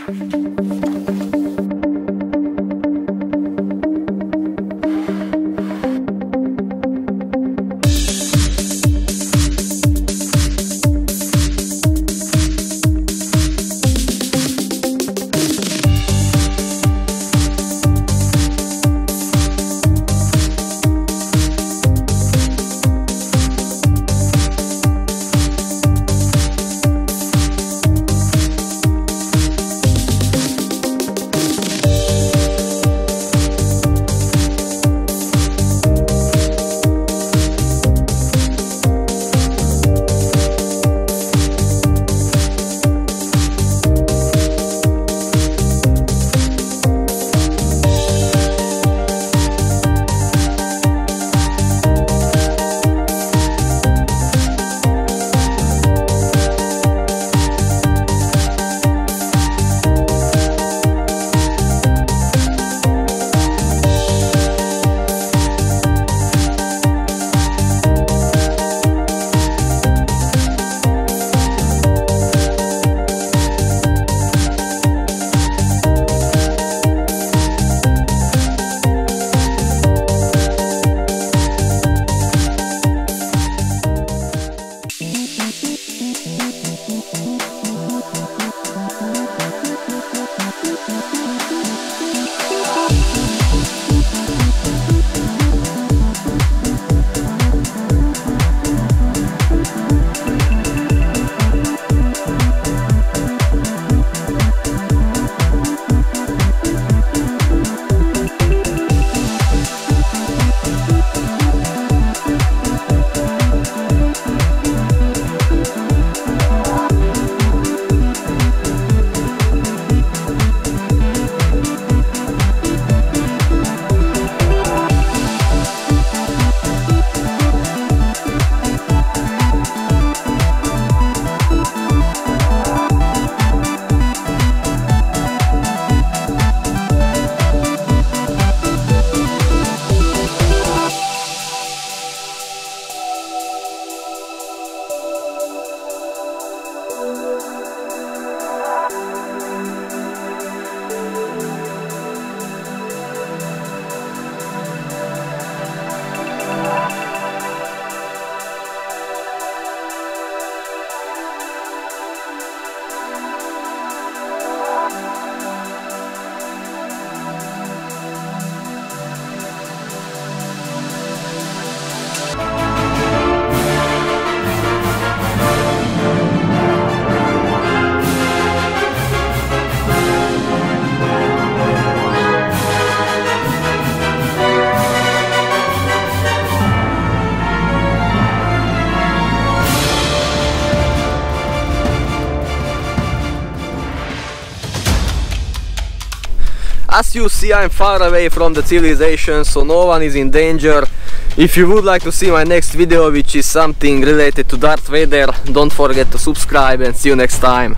As you see, I'm far away from the civilization, so no one is in danger. If you would like to see my next video, which is something related to Darth Vader, don't forget to subscribe and see you next time.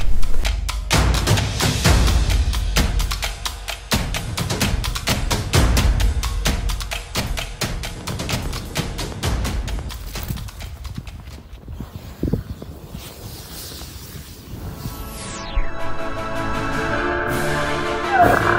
You